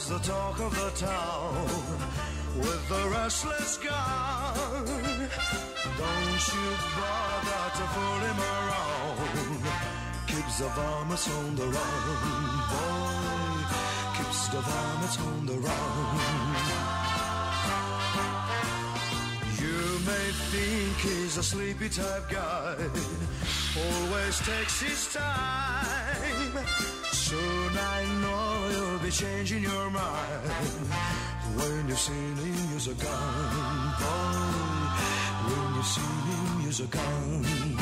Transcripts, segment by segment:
was the talk of the town with the restless gun. Don't you bother to fool him around. Keeps the varmints on the run, boy. Keeps the varmints on the run. You may think he's a sleepy type guy, always takes his time. Soon I know you'll be changing your mind when you've seen him use a gun, boy. When you've seen him use a gun.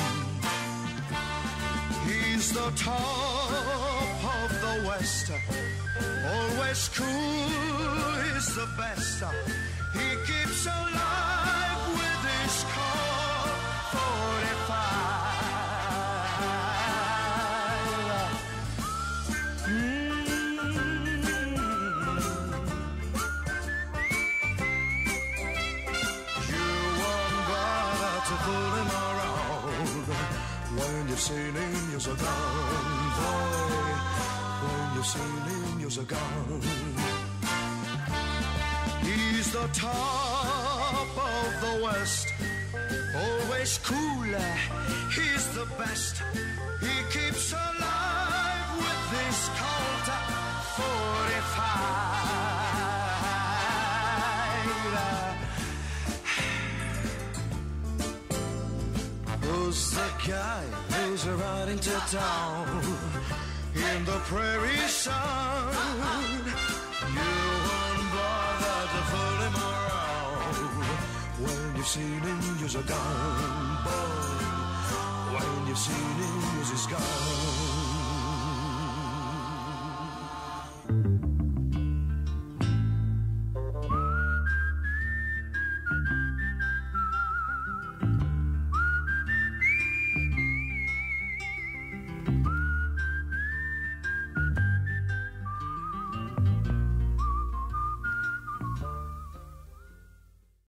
He's the top of the West, always cool, he's the best. He keeps alive with his Colt 45. You won't bother to fool him around when you've seen him use a gun, boy. When you've seen him use a gun. He's the top of the West, always cool, he's the best. He keeps alive with this Colt 45. Who's the guy who's riding to town in the prairie sun? You won't bother to fool him around when you've seen him use a gun, boy. When you've seen him use his gun.